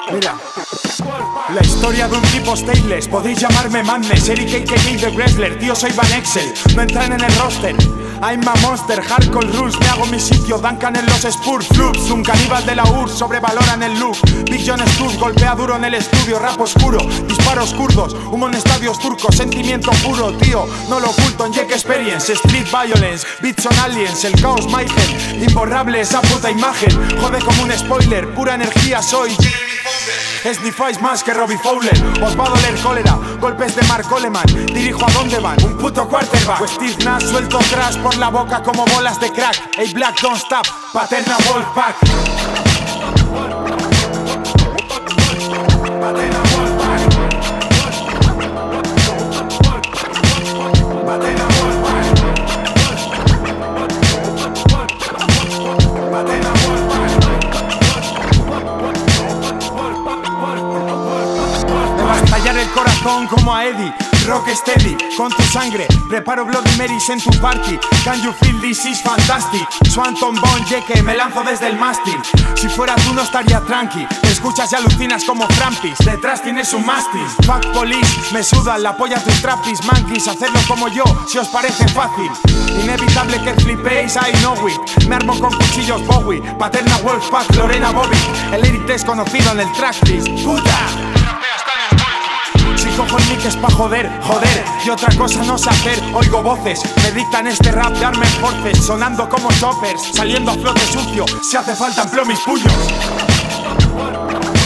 Mira, la historia de un tipo stateless. Podéis llamarme Madness, Eric Yeke de Wrestler. Tío, soy Van Excel, no entran en el roster. I'm a monster, hardcore rules. Me hago mi sitio, Duncan en los Spurs. Flux, un caníbal de la URSS, sobrevaloran el look. Big John Stuss, golpea duro en el estudio. Rap oscuro, disparos kurdos. Humo en estadios turcos, sentimiento puro. Tío, no lo oculto en Yeke Experience. Street violence, beats son aliens. El caos Mayhem, imborrable esa puta imagen. Jode como un spoiler, pura energía soy. Esnifáis más que Robbie Fowler. Os va a doler cólera, golpes de Mark Coleman. Dirijo a dónde van, un puto quarterback. Pues Steve Nash suelto crash por la boca como bolas de crack. Hey Black, don't stop, Paterna Wolfpack. Paterna Wolfpack. Paterna Wolfpack. Paterna Wolfpack. Me va a estallar el corazón como a Eddie. Rock steady, con tu sangre. Preparo Bloody Marys en tu party. Can you feel this is fantastic? Swanton Bon Yeke, me lanzo desde el mástil. Si fuera tú no estaría tranqui. Me escuchas y alucinas como Frampis. Detrás tienes un mástil. Fuck police, me sudan la polla tus trapis. Monkeys, hacerlo como yo, si os parece fácil. Inevitable que flipéis, I know it. Me armo con cuchillos Bowie. Paterna Wolfpack, Lorena Bobby. El Eric es conocido en el tracklist. ¡Puta! Cojo el mic es pa' joder, y otra cosa no sé hacer. Oigo voces, me dictan este rap de Armed Forces. Sonando como choppers, saliendo a flote sucio. Si hace falta empleo mis puños.